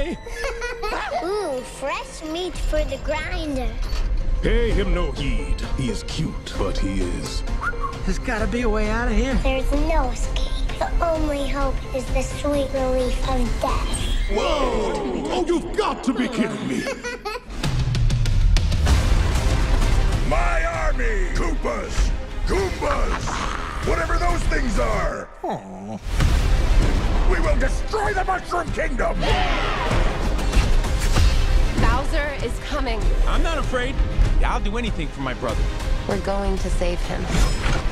way! Ooh, fresh meat for the grinder. Pay him no heed. He is cute, but he is. There's gotta be a way out of here. There's no escape. The only hope is the sweet relief of death. Whoa! Oh, you've got to be kidding me! My army! Koopas! Goombas! Whatever those things are! Aww. We will destroy the Mushroom Kingdom! Bowser is coming. I'm not afraid. I'll do anything for my brother. We're going to save him.